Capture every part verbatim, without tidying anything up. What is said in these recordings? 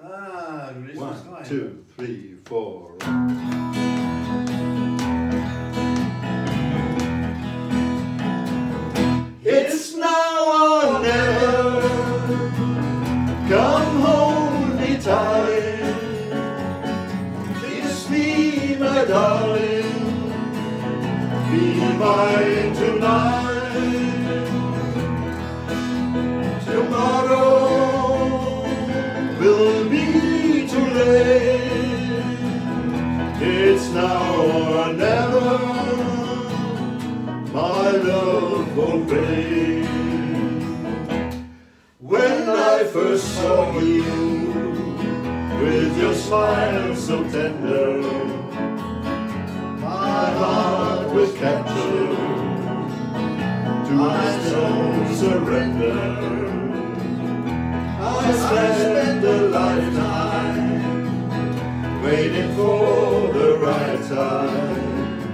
Ah, One, two, three, four. It's now or never. Come hold me tight. Kiss me, my darling. Be mine tonight. Tomorrow will be too late. It's now or never. My love won't fade. When I first saw you, with your smile so tender, my heart was captured to no surrender. I spent a lifetime waiting for the right time.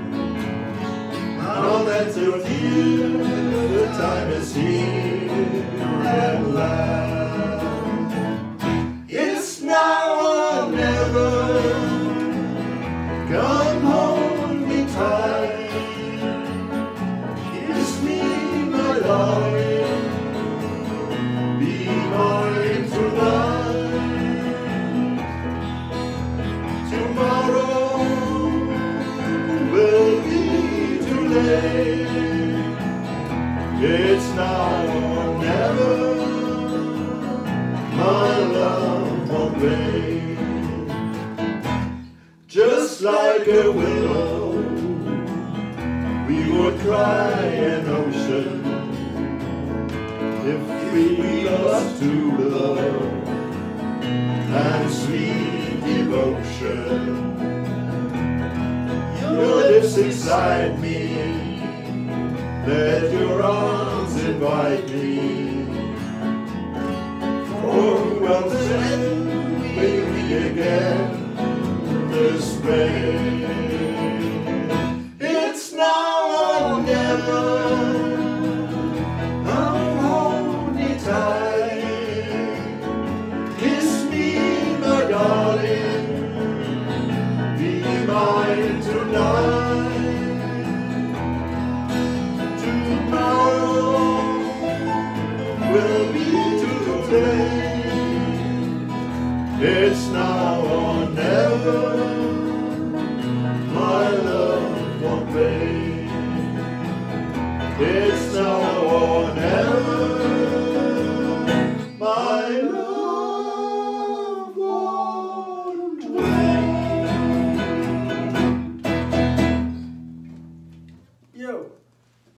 Now that you're here, the time is here at last. It's now or never. Come hold me tight. Kiss me, my darling. Be mine tonight. Tomorrow will be too late. It's now or never. My love won't wait. Just like a willow, we would cry an ocean if we lost to love and sweet devotion. Your lips excite me, let your arms invite me. For who else then will we again this way? It's now or never. Come hold me tight. Kiss me, my darling. Be mine tonight. Tomorrow will be too late. It's now or never. My love won't wait. It's now or